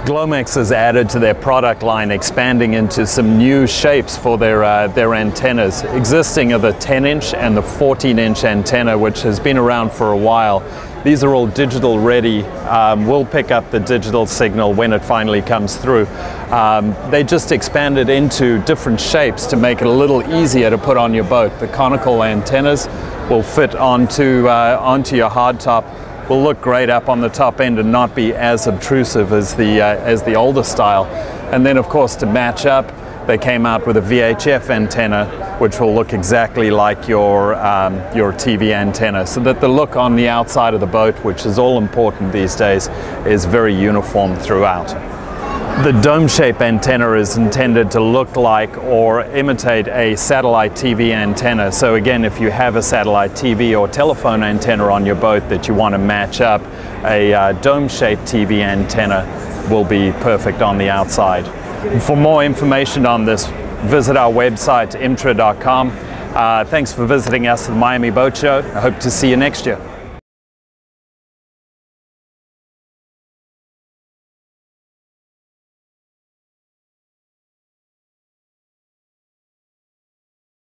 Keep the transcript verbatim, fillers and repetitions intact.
Glomex has added to their product line, expanding into some new shapes for their, uh, their antennas. Existing are the ten inch and the fourteen inch antenna, which has been around for a while. These are all digital ready. Um, we'll pick up the digital signal when it finally comes through. Um, they just expanded into different shapes to make it a little easier to put on your boat. The conical antennas will fit onto, uh, onto your hardtop, will look great up on the top end and not be as obtrusive as the, uh, as the older style. And then of course, to match up, they came out with a V H F antenna, which will look exactly like your, um, your T V antenna, so that the look on the outside of the boat, which is all important these days, is very uniform throughout. The dome-shaped antenna is intended to look like or imitate a satellite T V antenna. So again, if you have a satellite T V or telephone antenna on your boat that you want to match up, a uh, dome-shaped T V antenna will be perfect on the outside. For more information on this, visit our website, imtra dot com. Uh, thanks for visiting us at the Miami Boat Show. I hope to see you next year.